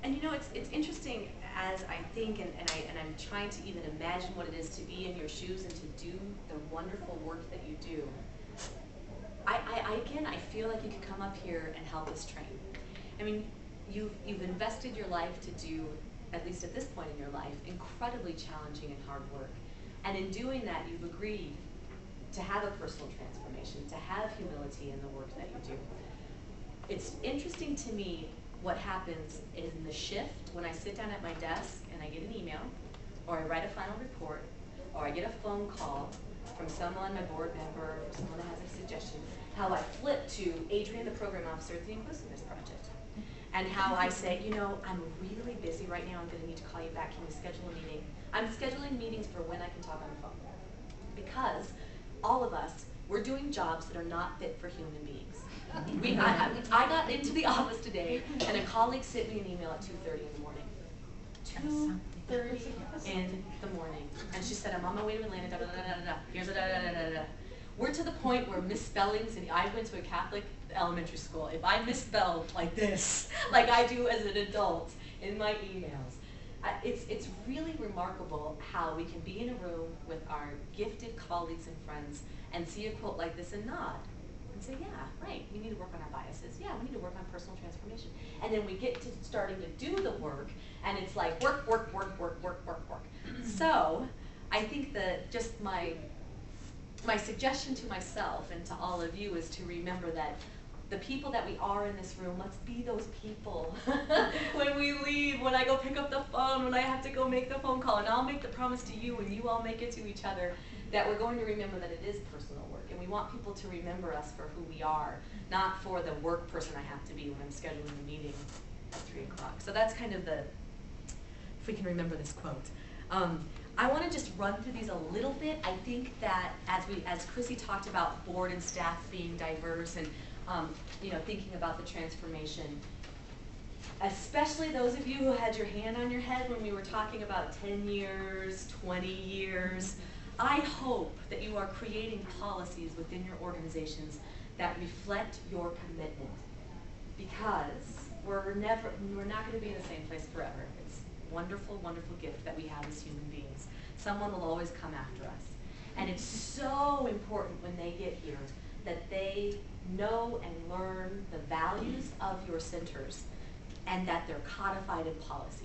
And you know, it's interesting as I think, and I'm trying to even imagine what it is to be in your shoes and to do the wonderful work that you do. Again, I feel like you could come up here and help us train. I mean, you've invested your life to do, at least at this point in your life, incredibly challenging and hard work. And in doing that, you've agreed to have a personal transformation, to have humility in the work that you do. It's interesting to me what happens in the shift when I sit down at my desk and I get an email, or I write a final report, or I get a phone call from someone, my board member, or someone that has a suggestion, how I flip to Adrienne, the program officer at the Inclusiveness Project. And how I say, you know, I'm really busy right now, I'm gonna need to call you back, can we schedule a meeting? I'm scheduling meetings for when I can talk on the phone. Because all of us, we're doing jobs that are not fit for human beings. I got into the office today and a colleague sent me an email at 2:30 in the morning. 2:30 in the morning. And she said, I'm on my way to Atlanta, da da da da da. Here's a da da da da da. We're to the point where misspellings, and I went to a Catholic elementary school. If I misspell like this, like I do as an adult in my emails, it's really remarkable how we can be in a room with our gifted colleagues and friends and see a quote like this and nod and say, yeah, right, we need to work on our biases. Yeah, we need to work on personal transformation. And then we get to starting to do the work, and it's like work, work, work, work, work, work, work. So I think that just my suggestion to myself and to all of you is to remember that the people that we are in this room, let's be those people. When we leave, when I go pick up the phone, when I have to go make the phone call, and I'll make the promise to you and you all make it to each other, that we're going to remember that it is personal work. And we want people to remember us for who we are, not for the work person I have to be when I'm scheduling a meeting at 3 o'clock. So that's kind of the, if we can remember this quote. I want to just run through these a little bit. I think that as Chrissy talked about board and staff being diverse and you know, thinking about the transformation, especially those of you who had your hand on your head when we were talking about 10 years, 20 years, I hope that you are creating policies within your organizations that reflect your commitment, because we're not going to be in the same place forever. It's a wonderful, wonderful gift that we have as human beings. Someone will always come after us. And it's so important when they get here that they know and learn the values of your centers and that they're codified in policies.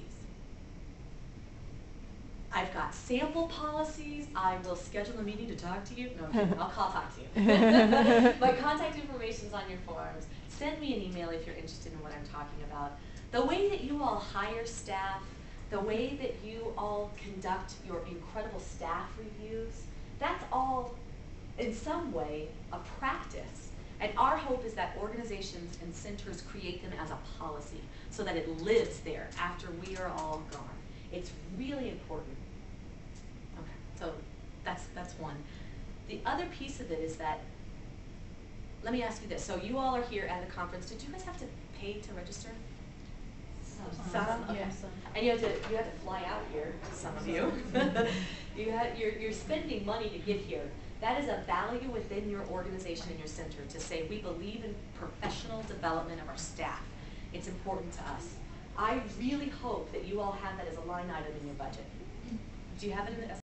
I've got sample policies. I will schedule a meeting to talk to you. No, I'm kidding. I'll talk to you. My contact information is on your forms. Send me an email if you're interested in what I'm talking about. The way that you all hire staff, the way that you all conduct your incredible staff reviews, that's all in some way a practice. And our hope is that organizations and centers create them as a policy so that it lives there after we are all gone. It's really important. Okay, so that's one. The other piece of it is that, let me ask you this. So you all are here at a conference. Did you guys have to pay to register? Some? Okay. Yeah. And you have to fly out here, some of you. You're spending money to get here. That is a value within your organization and your center to say we believe in professional development of our staff. It's important to us. I really hope that you all have that as a line item in your budget. Do you have it in the